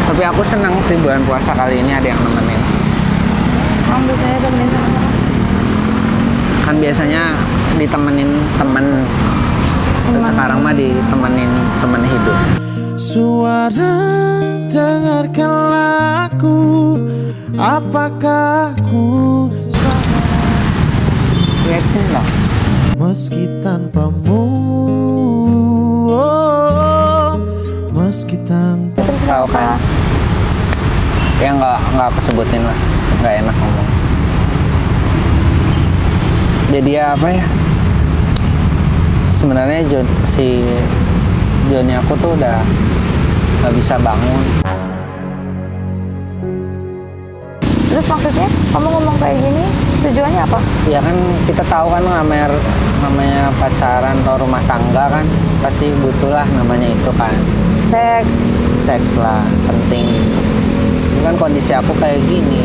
Tapi aku senang sih bulan puasa kali ini ada yang nemenin. Kamu biasanya temenin sama? Kan biasanya ditemenin temen. Terus sekarang mah ditemenin temen hidup. Suara dengarkanlah aku, apakah ku Lihat sini loh. meski tanpamu, oh, meski tanpa. Terus Tahu kan? Ya nggak aku sebutin lah, nggak enak ngomong. Jadi ya apa ya? Sebenarnya si Joni aku tuh udah nggak bisa bangun. Terus maksudnya kamu ngomong kayak gini tujuannya apa? Ya kan kita tahu kan namanya pacaran atau rumah tangga kan pasti butuh lah namanya itu kan. Seks lah penting. Ini kan kondisi aku kayak gini.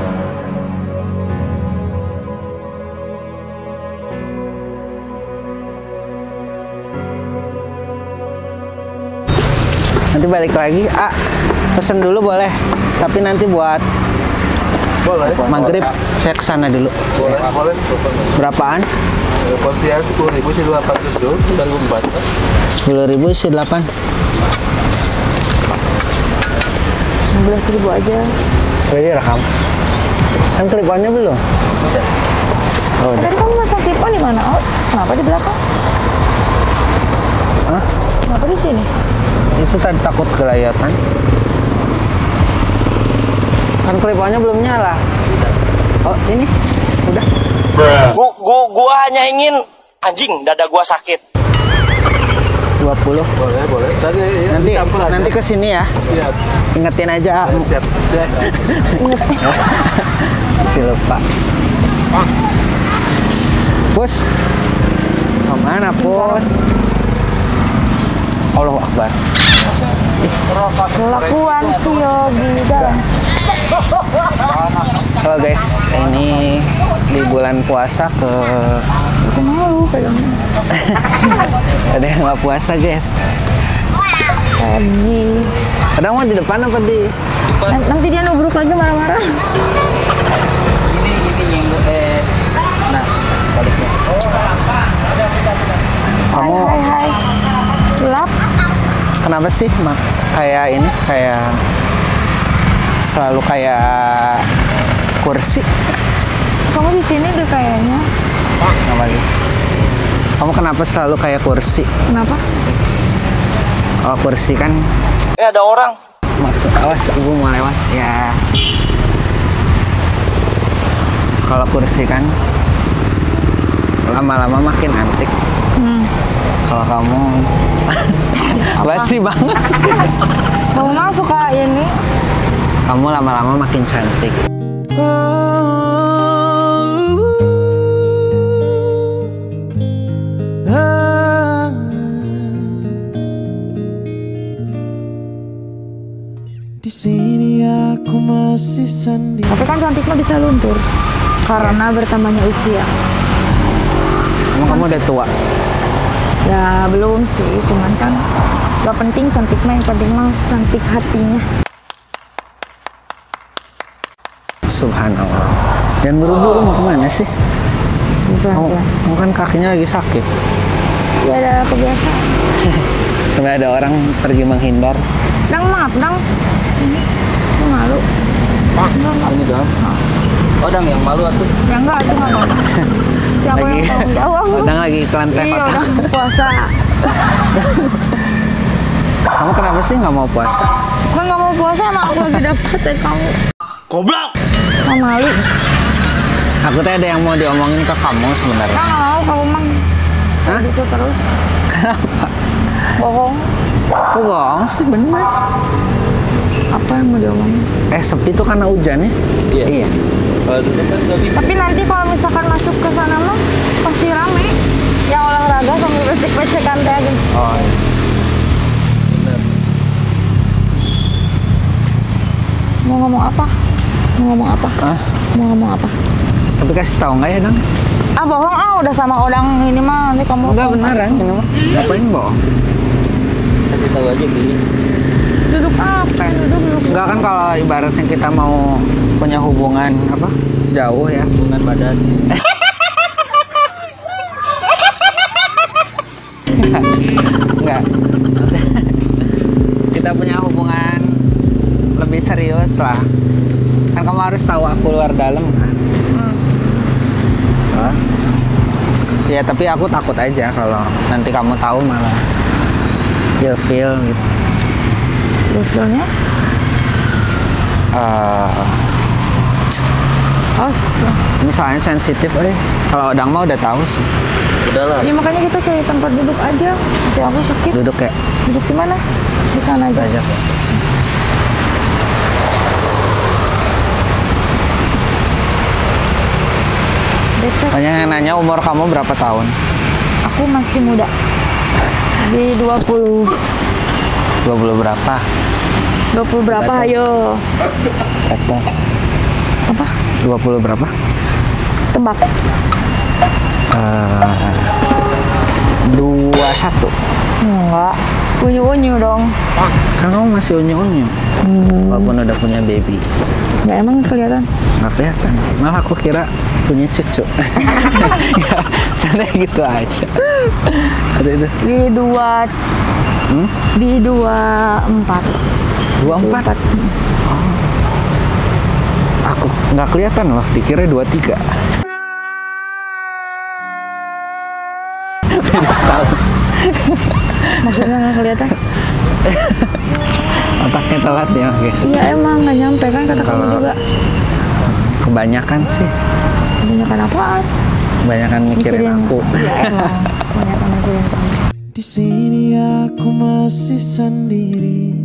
Nanti balik lagi, pesen dulu boleh. Tapi nanti buat maghrib saya kesana dulu. Boleh. Berapaan? Porsinya 10.000 sih 800 dulu, dan 4. 10.000 isi 8. 16.000 aja. Jadi rekam. Kan klipannya belum? Oh, udah. Tadi kamu masang klip di mana? Oh, kenapa di belakang? Hah? Kenapa di sini? Itu tadi takut kelayatan. Kan klipannya belum nyala. Oh, ini udah. Gua hanya ingin anjing dada gua sakit. 20. Boleh. Tadi ya, Nanti ke sini ya. Siap. Ingetin aja. Siap. Si lupa. Pus. Kemana, Pus? Allahu Akbar. Kelakuan si Yogi dalam. Halo guys, ini di bulan puasa ke Aku malu kayaknya. ada yang nggak puasa guys. Tadi. Kadang mau di depan apa di? Nanti dia nubruk lagi marah-marah. Ini nah baliknya. Kamu Hai. Gelap. kenapa sih kayak ini selalu kayak kursi? Kamu di sini deh kayaknya. Kenapa gitu? Kamu kenapa selalu kayak kursi? Kenapa? Oh kursi kan? Ada orang. Awas, ibu mau lewat. Ya. Kalau kursi kan lama-lama makin antik. Kalau kamu basi banget sih. Kamu mah suka ini. Kamu lama-lama makin cantik. Di sini aku masih sendiri. Tapi kan cantiknya bisa luntur karena bertambahnya usia. Emang kamu udah tua? Ya belum sih, cuman kan gak penting cantik mah, yang penting mah cantik hatinya. Subhanallah. Dan buru-buru mau kemana sih? Kamu kan kakinya lagi sakit. Ya ada kebiasaan. Sampai ada orang pergi menghindar. Dang maaf, Dang. Aku malu. Ini dong. Odang yang malu atuh. Ya enggak, itu nggak mau. Ya aku yang tanggung jawab. Odang lagi kelantai Iya, kotak. udah puasa. Kamu kenapa sih nggak mau puasa? Aku nggak mau puasa, emang aku lagi dapet dari kamu. Goblok. Nggak malu. Aku tuh ada yang mau diomongin ke kamu sebenarnya. Nggak mau, kamu mah. Hah? Gitu terus. Kenapa? Bohong. Kok bohong sih bener? Apa yang mau diomongin? Sepi tuh karena hujan ya? Iya. Kalau dulu kan nggak bisa. Tapi nanti kalau misalkan masuk ke sana mah pasti rame. Yang olahraga sambil becek-becekan teh aja. Oh. Benar. Mau ngomong apa? Mau ngomong apa? Hah? Mau ngomong apa? Tapi kasih tahu nggak ya dong? Ah bohong udah sama orang ini mah nanti kamu. Enggak beneran ini mah. Ngapain bohong? Kasih tahu aja Bi. Duduk apa? Duduk Enggak kan kalau ibaratnya kita mau punya hubungan apa jauh ya. Hubungan badan. Enggak. Kita punya hubungan lebih serius lah. Kan kamu harus tahu aku luar dalam kan. Hah? Ya tapi aku takut aja kalau nanti kamu tahu malah feel gitu. Feelnya? Ini soalnya sensitif, kalau Odang mah udah tahu sih. Udahlah. Ya makanya kita cari tempat duduk aja. Nanti aku sakit. Duduk kayak Duduk di mana? Di sana aja. aja. Banyak yang nanya umur kamu berapa tahun? Aku masih muda. Di 20. 20 berapa? 20 berapa, ayo. Apa? Apa? 20 berapa? Tebak. 21. Enggak. Unyu-unyu dong. Kan kamu masih unyu-unyu. Walaupun udah punya baby. Ya emang kelihatan. Nggak kelihatan. Malah aku kira punya cucu. Ya, sana gitu aja. Ada itu. Di 2 Di 24. 24. Aku nggak kelihatan loh, dikira 23. Beda setahun. Maksudnya nggak kelihatan? Otaknya telat ya guys. Iya emang nggak nyampe kan kata kamu juga. Kebanyakan sih. Kebanyakan apaan? Kebanyakan mikirin aku. Iya emang. Kebanyakan mikirin kamu. Di sini aku masih sendiri,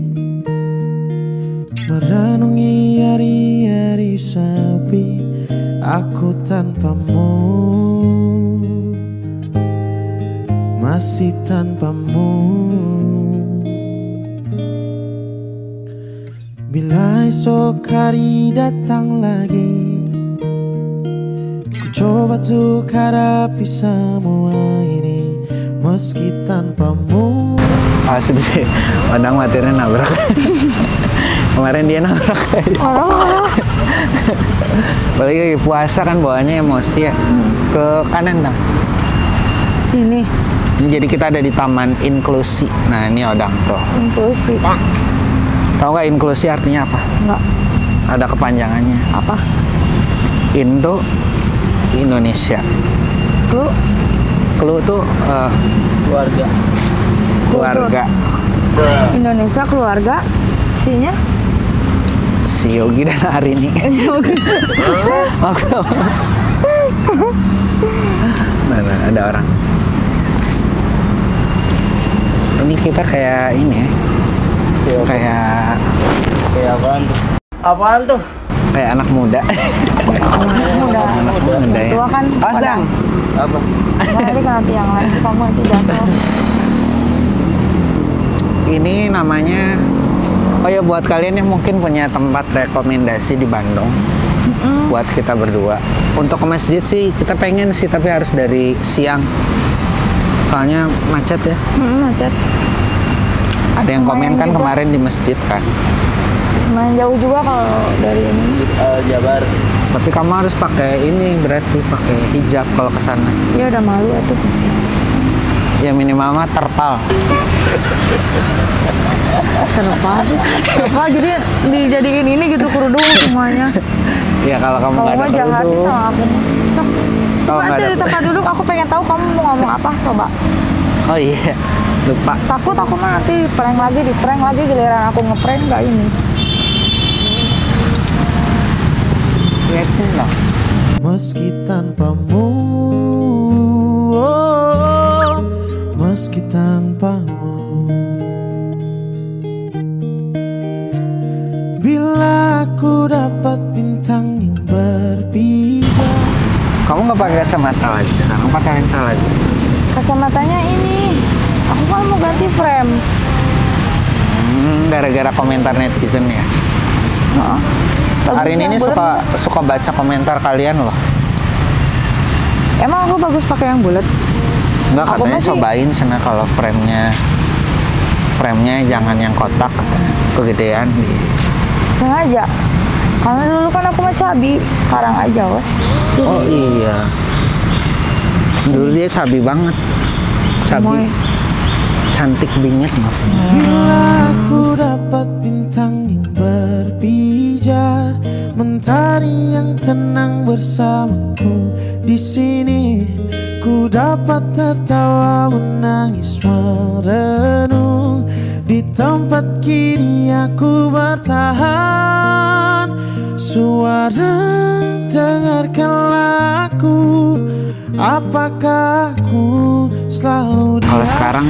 merenungi hari-hari sepi. Aku tanpamu, masih tanpamu. Bila esok hari datang lagi, ku coba untuk hadapi semua ini, meski tanpamu. Asli sih, Odang matirnya nabrak. Kemarin dia nabrak guys. Apalagi lagi puasa kan bawaannya emosi ya. Ke kanan dong. Sini. Jadi kita ada di Taman Inklusi. Nah ini Odang tuh. Inklusi. Tahu nggak inklusi artinya apa? Enggak. Ada kepanjangannya. Apa? Indo Indonesia. Klu tuh Keluarga. keluarga. Indonesia keluarga. Sinya? Si Yogi dan Arini. Maksud mas. Mana ada orang. Ini kita kayak ini ya. Kayak apaan tuh? Apaan tuh? kayak anak muda. Muda. Anak muda ya. Tua kan. Awas Dang. Apa? Nanti kena tiang lagi kamu nanti jatuh. Ini namanya, oh ya buat kalian yang mungkin punya tempat rekomendasi di Bandung, buat kita berdua. Untuk ke masjid sih kita pengen sih, tapi harus dari siang. Soalnya macet ya. Macet. Ada yang komen kan juga. kemarin di masjid kan. Main jauh juga kalau dari ini. Jabar. Tapi kamu harus pakai ini, berarti pakai hijab kalau ke sana. Ya udah malu atuh pasti. Ya minimal mah terpal. Terpal sih. Terpal jadi dijadiin ini gitu kerudung semuanya. Ya kalau kamu Kamu nggak ada mah jahat sih kerudung. sama aku. Sok. Kalau Coba nggak nanti ada- di tempat duduk aku pengen tahu kamu mau ngomong apa coba. Oh iya, lupa. Takut aku mah nanti di prank lagi giliran aku ngeprank nggak ini. Lihat sini loh. Meski tanpamu, oh, meski tanpamu. Bila aku dapat bintang yang berbija. Kamu nggak pakai kacamata lagi sekarang, pakai lensa lagi. Kacamatanya ini. Aku kan mau ganti frame. Gara-gara komentar netizen ya. Bagus Hari yang ini bulat. suka baca komentar kalian loh. Emang aku bagus pakai yang bulat? Enggak, Aku katanya masih- cobain sana kalau frame-nya jangan yang kotak katanya. Kegedean di Sengaja. Karena dulu kan aku mah cabi, sekarang aja weh. Oh iya. Dulu dia cabi banget. Cabi. Moy. Cantik bingit mas. Bila aku dapat bintang yang berpijar, mentari yang tenang bersamaku di sini, ku dapat tertawa menangis merenung di tempat kini aku bertahan. Suara dengarkanlah aku, apakah aku selalu Kalau sekarang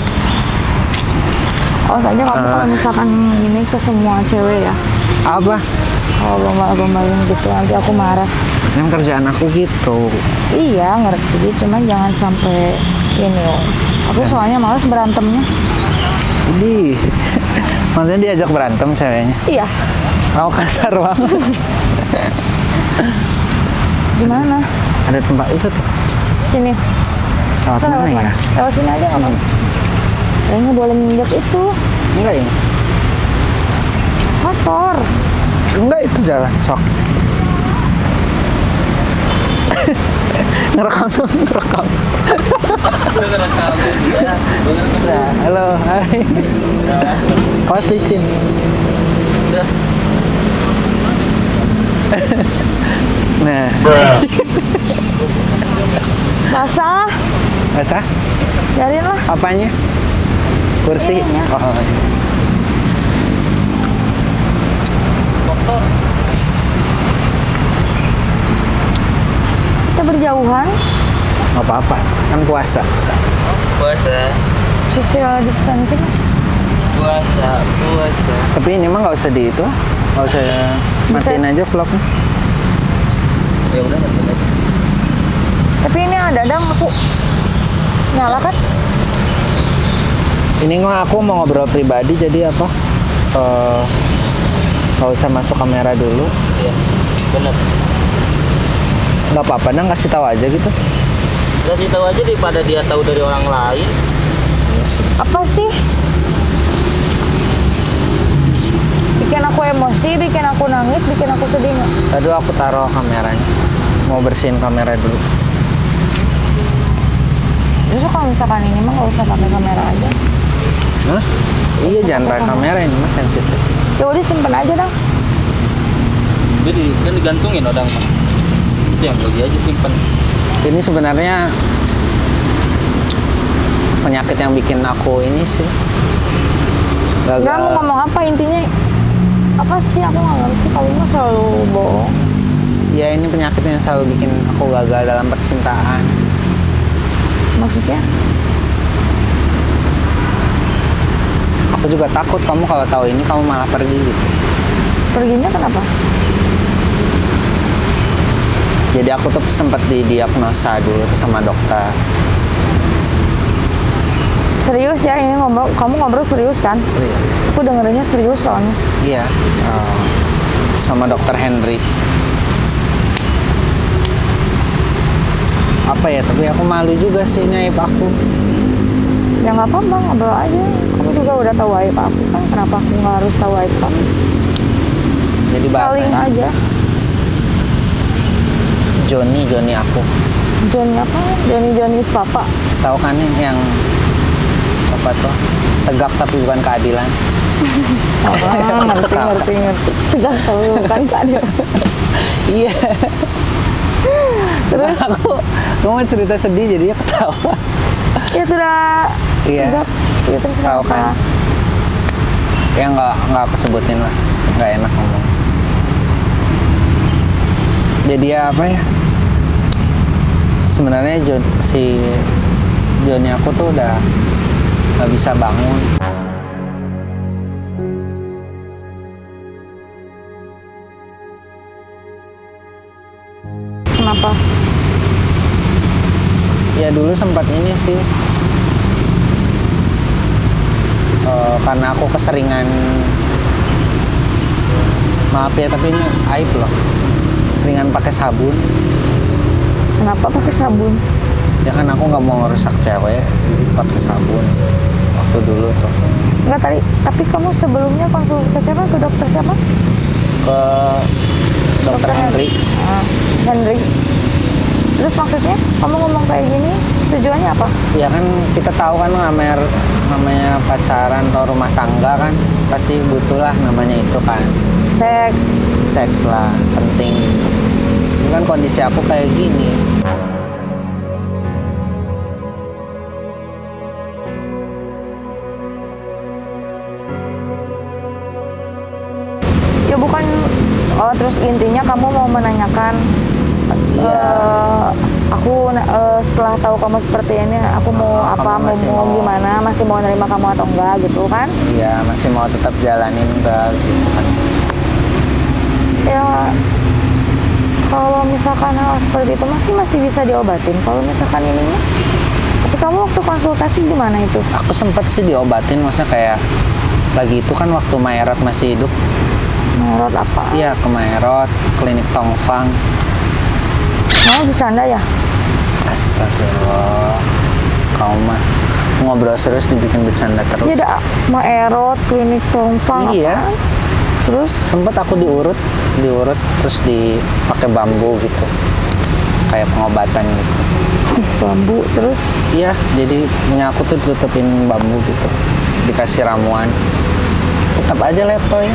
Awas aja kamu kalau misalkan ini ke semua cewek ya. apa? Kalau gombal-gombalin gitu nanti aku marah. Yang kerjaan aku gitu. Iya ngerti, cuman jangan sampai ini loh. Aku soalnya males berantemnya. Di, maksudnya diajak berantem ceweknya. Iya. Kau kasar banget. Gimana? Ada tempat itu tuh. Sini. Lewat Kita mana ya? Lewat sini aja nggak apa-apa. Kayaknya boleh menginjak itu. Enggak ya? Kotor. Enggak itu jalan. Sok. Ngerekam semua, ngerekam. Nah, halo, hai. Awas licin. Nah, Basah. basah? Biarin lah. Apanya? Kursi? Ininya. Oh, Kita berjauhan. nggak apa-apa. Kan puasa. Puasa. Social distancing. Puasa. Tapi ini mah nggak usah di itu. Nggak usah matiin aja vlognya. Ya udah matiin aja. Tapi ini ada dadang aku nyala kan? Ini mah aku mau ngobrol pribadi jadi apa? Nggak usah masuk kamera dulu. Iya. Bener. Nggak apa-apa, dong kasih tahu aja gitu. Kasih tahu aja daripada dia tahu dari orang lain. Apa sih? Bikin aku emosi, bikin aku nangis, bikin aku sedih nggak? Tadi aku taruh kameranya. Mau bersihin kamera dulu. Justru kalau misalkan ini mah nggak usah pakai kamera aja. Hah? Iya, jangan pakai kamera ini mah sensitif. Ya udah simpen aja dong. Jadi kan digantungin orang mah. Itu yang bagi aja simpen. Ini sebenarnya penyakit yang bikin aku ini sih Nggak mau gagal. ngomong apa intinya? Apa sih aku nggak ngerti. Kamu mah selalu bohong. Ya ini penyakit yang selalu bikin aku gagal dalam percintaan. Maksudnya? Aku juga takut kamu kalau tahu ini kamu malah pergi gitu. Perginya kenapa? Jadi aku tuh sempat didiagnosa dulu tuh sama dokter. Serius ya ini ngobrol, kamu ngobrol serius kan? Serius. Aku dengerinnya serius soalnya. Iya. Sama dokter Henry. Apa ya? Tapi aku malu juga sih ini aib aku. Ya nggak apa-apa, ngobrol aja. Kamu juga udah tahu aib aku kan? Kenapa aku nggak harus tahu aib kamu? Jadi Saling bahasanya aja. Johnny aku. Johnny apa? Johnny papa. Tahu kan nih yang apa tuh? Tegak tapi bukan keadilan. Ngerti. Tegak tahu kan keadilan. Iya. Terus? Aku mau cerita sedih jadinya ketawa. Ya sudah. Iya. Tegak. Ya terus Tahu kenapa? kan? Ya nggak aku sebutin lah. Nggak enak ngomong. Jadi ya apa ya? Sebenarnya si Johnny aku tuh udah nggak bisa bangun. Kenapa? Ya dulu sempat ini sih. Karena aku keseringan, maaf ya tapi ini aib loh. Seringan pakai sabun. Kenapa pakai sabun? Ya kan aku nggak mau ngerusak cewek, jadi pakai sabun. Waktu dulu tuh. Enggak tadi, tapi kamu sebelumnya konsultasi ke siapa? Ke dokter siapa? ke dokter Henry. Henry. Terus maksudnya kamu ngomong kayak gini tujuannya apa? Ya kan kita tahu kan namanya pacaran atau rumah tangga kan pasti butuh lah namanya itu kan. Seks Lah penting. Ini kan kondisi aku kayak gini. ya bukan. Oh, terus intinya kamu mau menanyakan aku setelah tahu kamu seperti ini aku mau apa, mau gimana, masih mau nerima kamu atau enggak gitu kan? Iya, masih mau tetap jalanin enggak gitu kan. Ya kalau misalkan hal seperti itu masih bisa diobatin. Kalau misalkan ininya, tapi kamu waktu konsultasi gimana itu? Aku sempet sih diobatin, maksudnya kayak lagi itu kan waktu Maerot masih hidup. Maerot apa? Iya, ke Maerot, klinik Tongfang. Mau bercanda ya? Astagfirullah, kamu mah ngobrol serius dibikin bercanda terus. Iya, ada Maerot, klinik Tongfang. Iya. Apaan? Terus Sempet aku diurut terus dipakai bambu gitu, kayak pengobatan gitu. bambu terus? Iya, jadi punya aku tuh tutupin bambu gitu, dikasih ramuan. Tetap aja letoy.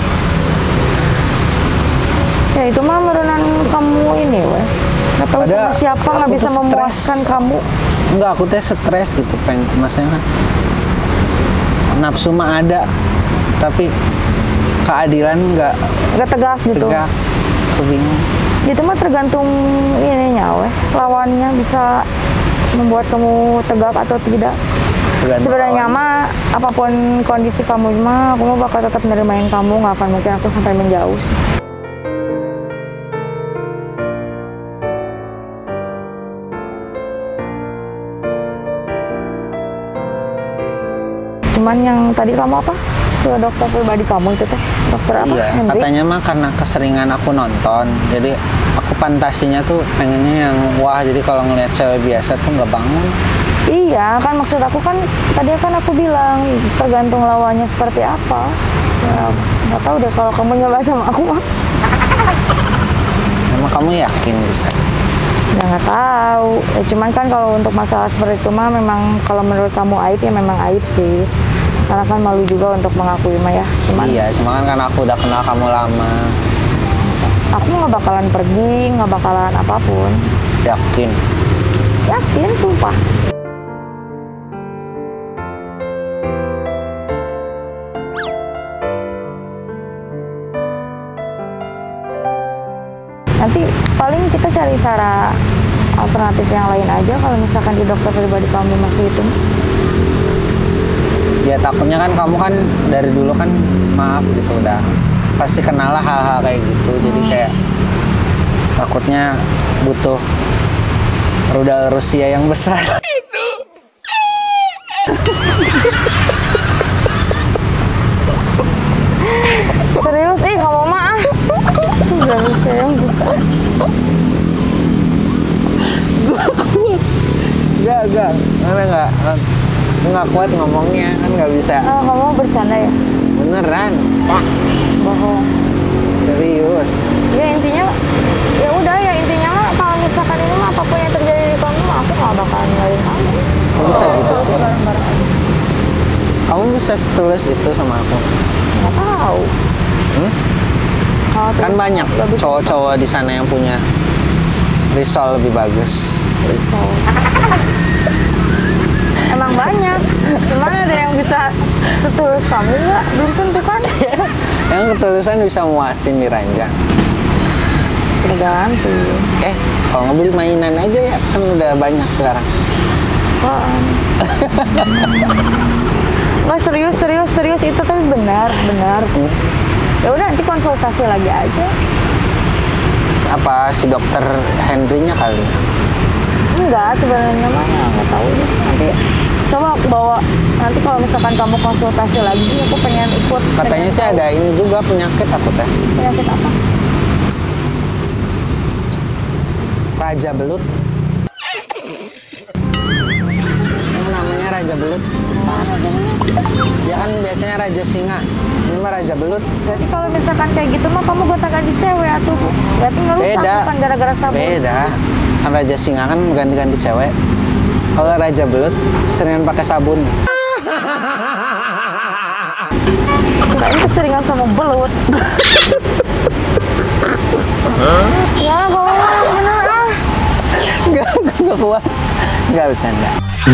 Ya itu mah merenan kamu ini weh. Nggak tahu sama siapa, nggak bisa memuaskan kamu. Enggak, aku teh stres gitu, maksudnya kan nafsu mah ada, tapi keadilan nggak tegak gitu. Tegak, aku bingung. Itu mah tergantung ininya weh, lawannya bisa membuat kamu tegak atau tidak. Sebenarnya mah apapun kondisi kamu mah aku mah bakal tetap nerimain kamu, nggak akan mungkin aku sampai menjauh sih. Cuman yang tadi kamu apa? Ke dokter pribadi kamu itu teh, dokter apa? Iya, Henry? katanya mah karena keseringan aku nonton, jadi aku fantasinya tuh pengennya yang wah, jadi kalau ngelihat cewek biasa tuh nggak bangun. Iya, kan maksud aku kan tadi kan aku bilang tergantung lawannya seperti apa. Ya, nggak tahu deh kalau kamu nyoba sama aku mah. Emang kamu yakin bisa? Ya nggak tahu. Ya, cuman kan kalau untuk masalah seperti itu mah memang kalau menurut kamu aib ya memang aib sih. Karena kan malu juga untuk mengakui mah ya. Iya, cuma kan karena aku udah kenal kamu lama. Aku nggak bakalan pergi, nggak bakalan apapun. Yakin? Yakin, sumpah. Nanti paling kita cari cara alternatif yang lain aja kalau misalkan di dokter pribadi kamu masih itu. Ya takutnya kan kamu kan dari dulu kan maaf gitu udah pasti kenal lah hal-hal kayak gitu, jadi kayak takutnya butuh rudal Rusia yang besar. Serius kamu mah rudal Rusia yang besar. Enggak, karena nggak kuat ngomongnya, kan nggak bisa. Oh, kamu bercanda ya? Beneran. Bohong. Serius. Ya intinya, ya udah ya intinya mah kalau misalkan ini mah apapun yang terjadi di kamu, aku nggak bakalan ninggalin kamu. Kok bisa gitu sih? Bareng-bareng aja. Kamu bisa setulus itu sama aku? Nggak tahu. Kalau Kan terus banyak nggak bisa cowok-cowok di sana yang punya risol lebih bagus. risau. Emang banyak. Cuman ada yang bisa setulus kamu nggak? Belum tentu kan? Yang ketulusan bisa muasin di ranjang. Tergantung. Kalau ngebeli mainan aja ya, kan udah banyak sekarang. Apaan? Nggak, serius itu tapi benar. Ya udah nanti konsultasi lagi aja. Apa si dokter Henry-nya kali? Enggak, sebenarnya mah ya nggak tahu deh. Nanti coba aku bawa. Nanti kalau misalkan kamu konsultasi lagi, aku pengen ikut. Katanya pengen sih tahu. ada ini juga penyakit aku teh. Penyakit apa? Raja belut. Yang namanya Raja belut. Ya kan biasanya raja singa, ini mah raja belut. Berarti kalau misalkan kayak gitu mah kamu gonta-ganti cewek atuh. Berarti ngeluh Beda. bukan gara-gara sabun. Beda. Kan raja singa kan ganti-ganti cewek. Kalau raja belut keseringan pakai sabun. Kirain keseringan sama belut. Ya, kalau bener ah. Enggak kuat. Enggak bercanda.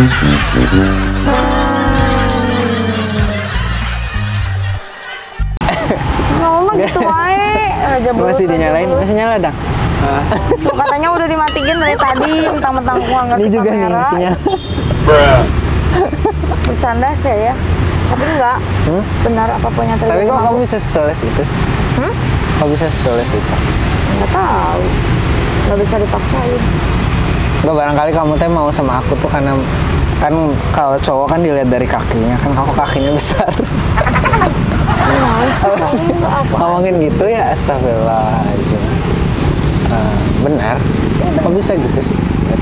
Ngomong gitu wae. Raja belut. Masih dinyalain, masih nyala dong. Tuh, katanya udah dimatiin dari tadi, mentang-mentang gua nggak Ini ngerti juga nih kamera. masih nyala. Bercanda sih ya. Tapi enggak. Benar apapun yang terjadi. Tapi kok sama kamu aku. bisa setulis itu sih? Kok bisa setulis itu? Nggak tahu. Nggak bisa dipaksain. Enggak, barangkali kamu teh mau sama aku tuh karena kan kalau cowok kan dilihat dari kakinya, kan aku kakinya besar. Apa sih? Ngomongin gitu ya, astagfirullahaladzim. Benar. Kok bisa gitu sih?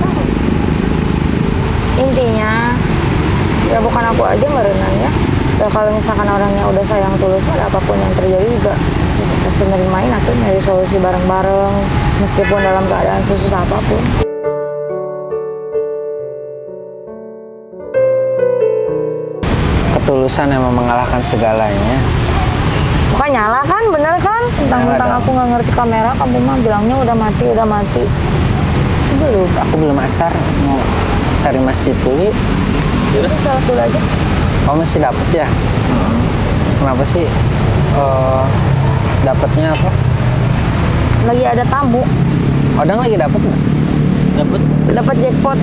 Intinya ya bukan aku aja merenang ya. Ya kalau misalkan orangnya udah sayang tulus, ada apapun yang terjadi juga pasti nerimain atau nyari solusi bareng-bareng meskipun dalam keadaan sesusah apapun. Ketulusan emang mengalahkan segalanya. Bukan nyala kan, bener kan? Tentang dong. aku nggak ngerti kamera, kamu mah bilangnya udah mati, udah mati. Belum. Aku belum asar, mau cari masjid dulu yuk. Jadi salah dulu aja. Oh masih dapet ya? Kenapa sih? Dapatnya apa? Lagi ada tamu, Odang lagi dapet nggak? dapat jackpot.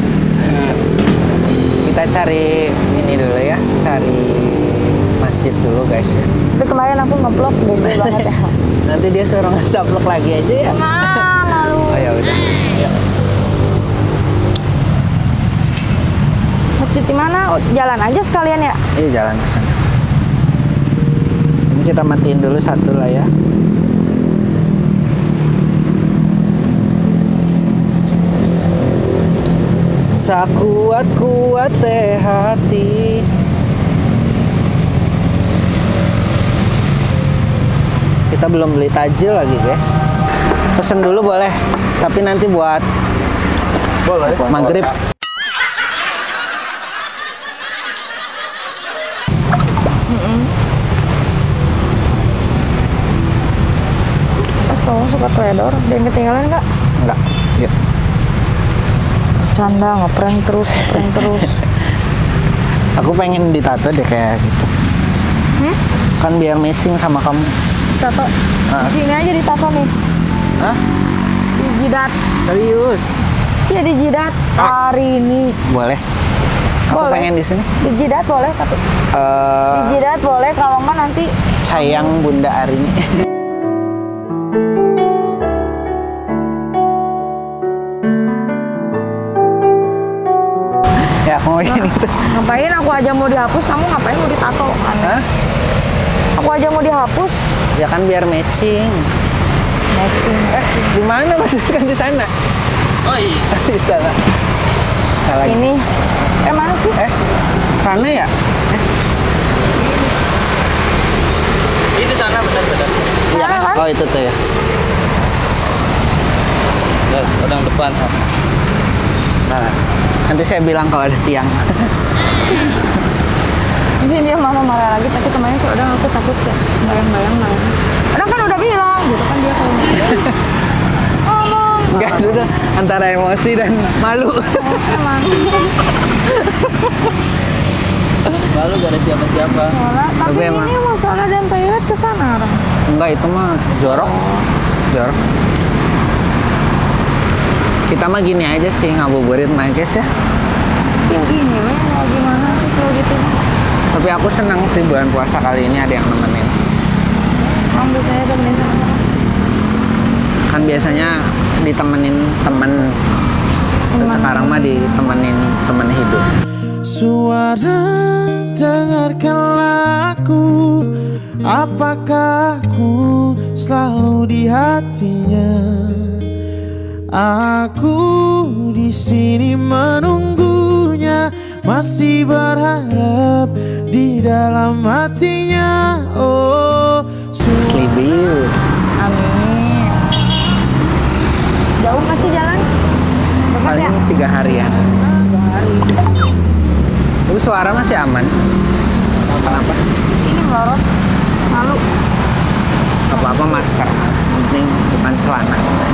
Kita cari ini dulu ya, cari masjid dulu guys ya. Tapi kemarin aku nge-vlog bego banget ya. Nanti dia suruh nge-vlog lagi aja ya. Nah, malu. Oh ya udah. Yuk. Masjid di mana? Oh, jalan aja sekalian ya. Iya jalan ke sana. Ini kita matiin dulu satu lah ya. Sakuat-kuat teh hati. Kita belum beli tajil lagi guys. Pesen dulu boleh, tapi nanti buat Boleh. maghrib. Pas kamu suka teledor, ada yang ketinggalan nggak? Enggak. Yuk. Canda, ngeprank terus, ngeprank terus. Aku pengen ditato deh kayak gitu. Kan biar matching sama kamu. Tato. Ah. Di sini aja ditato nih. Hah? Di jidat. Serius? Iya di jidat. Hari ini. Boleh. Aku Boleh. pengen di sini. Di jidat boleh tapi. Di jidat boleh, kalau nggak nanti Sayang Bunda Arini. Ya aku mau ini tuh. ngapain aku aja mau dihapus, kamu ngapain mau ditato? Aneh. Hah? Aku aja mau dihapus. Ya kan biar matching. Matching. Di mana maksudnya kan di sana? Oh iya. Di sana. Salah. Ini. Mana sih? Sana ya? Itu sana benar-benar. Iya kan? kan? Oh itu tuh ya. Ya, orang depan. Nah, nanti saya bilang kalau ada tiang. Ini dia mama marah lagi, tapi kemarin sih udah aku takut sih. Bayang-bayang marah. Orang kan udah bilang, gitu kan dia kalau ngomong. Enggak, itu tuh antara emosi dan malu. Emang. Lalu gak ada siapa-siapa. Tapi Tapi emang- ini masalah dan toilet ke sana orang. Enggak, itu mah jorok. Jorok. Kita mah gini aja sih, ngabuburit main guys ya. Yang gini, mau gimana sih kalau gitu? Tapi aku senang sih bulan puasa kali ini ada yang nemenin. Kamu biasanya temenin sama Kan biasanya ditemenin temen. Terus sekarang mah ditemenin temen hidup. Suara dengarkanlah aku, apakah ku selalu di hatinya? Aku di sini menunggunya masih berharap di dalam hatinya. Oh, Sleepy you. Amin. Jauh nggak sih jalan? Dekat Paling ya? 3 harian. 3 hari. Tapi suara masih aman. Kenapa? Ini melorot. Malu. Apa-apa masker. Penting bukan celana.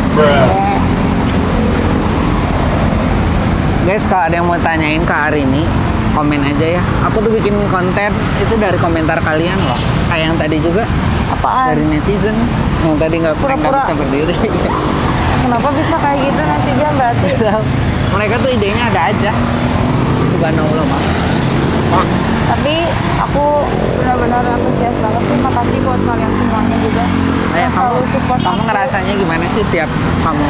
Guys, kalau ada yang mau tanyain ke hari ini, komen aja ya. Aku tuh bikin konten itu dari komentar kalian loh. Kayak yang tadi juga Apaan? dari netizen yang tadi nggak Pura-pura. bisa berdiri. Kenapa bisa kayak gitu nanti dia berarti? Mereka tuh idenya ada aja. Subhanallah, Mak. Tapi aku benar-benar antusias banget sih. Makasih buat kalian semuanya juga. Yang selalu support kamu aku. ngerasanya gimana sih tiap kamu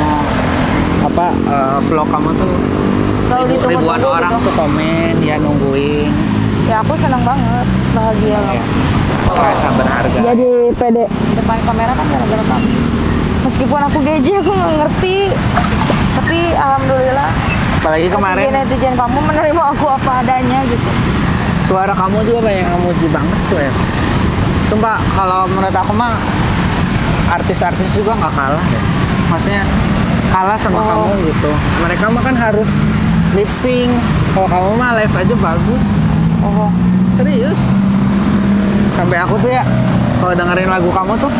vlog kamu tuh Selalu ditunggu-tunggu ribuan orang gitu. tuh komen, dia nungguin. Ya aku senang banget, bahagia Ya. banget. Merasa berharga. Jadi pede depan kamera kan gara-gara kamu. Meskipun aku gaji aku nggak ngerti, tapi alhamdulillah. Apalagi kemarin Netizen kamu menerima aku apa adanya gitu. suara kamu juga banyak yang muji banget, Swear. Sumpah kalau menurut aku mah artis-artis juga nggak kalah deh. Maksudnya kalah sama kamu gitu. Mereka mah kan harus lip sync. Kalau kamu mah live aja bagus. Oh, Serius. Sampai aku tuh ya kalau dengerin lagu kamu tuh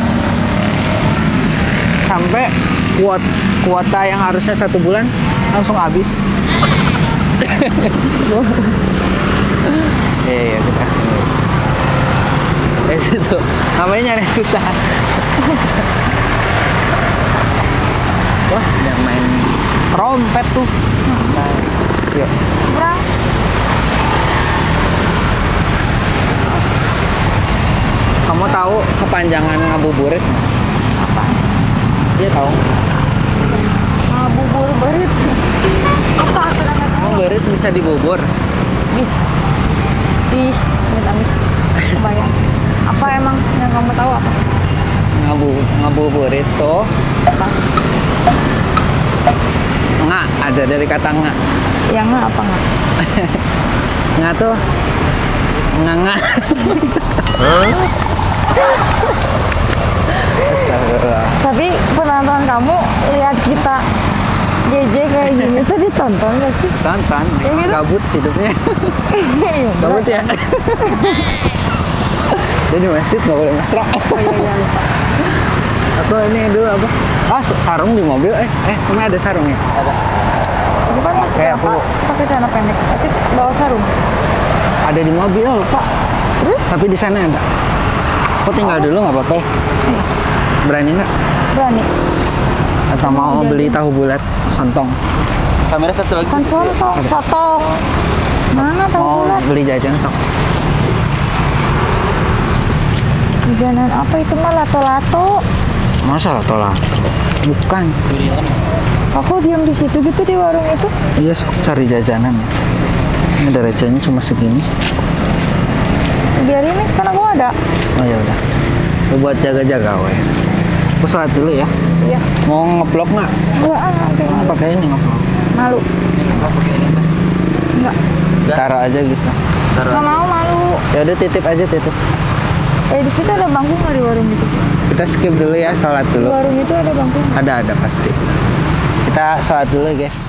sampai kuota yang harusnya 1 bulan langsung habis. Iya, kita sini. Situ. Namanya nyari yang susah. Wah, ada main trompet tuh. Nah, yuk. kurang. Kamu tahu kepanjangan ngabuburit? Apa? Iya tahu. Ngabuburit. Apa aku nggak tahu? Ngabuburit bisa dibubur. Bisa. Ih, amit-amit. Kebayang. Apa emang yang kamu tahu apa? Ngabuburit tuh Apa? nga, ada dari kata nga. Yang nggak apa nggak? Nga tuh nga. Astagfirullah. Tapi penonton kamu lihat kita JJ kayak gini tuh ditonton gak sih? Tonton, Ya gitu. gabut hidupnya. Iya, Gabut ya. Jadi masjid nggak boleh mesra. Oh iya, iya, lupa. Atau ini dulu apa? Ah, sarung di mobil. Ini ada sarung ya? Ada. Ini kan Kayak aku pakai celana pendek, tapi bawa sarung. ada di mobil. Pak, terus Tapi di sana ada. Aku tinggal dulu nggak apa-apa ya? Berani nggak? berani. Atau mau beli tahu bulat sontong? Kamera satu lagi. Kan sotong. Mana tahu Mau bulat? beli jajan sok? Jajanan apa itu mah lato-lato. Masa lato-lato? Bukan. Aku diam di situ gitu di warung itu. Iya, sok cari jajanan ya. Ini ada recehnya cuma segini. Biar ini kan aku ada. Oh ya udah. Lu buat jaga-jaga weh. Aku sholat dulu ya. Iya. Mau ngeplok nggak? Enggak, nanti Mau pakai ini ngeplok. malu. Enggak pakai ini kan. Enggak. Taruh aja gitu. Enggak mau malu. Ya udah titip aja titip. Di situ ada bangku nggak di warung itu? Kita skip dulu ya, sholat Di dulu. warung itu ada bangku nggak? Ada pasti. Kita sholat dulu guys.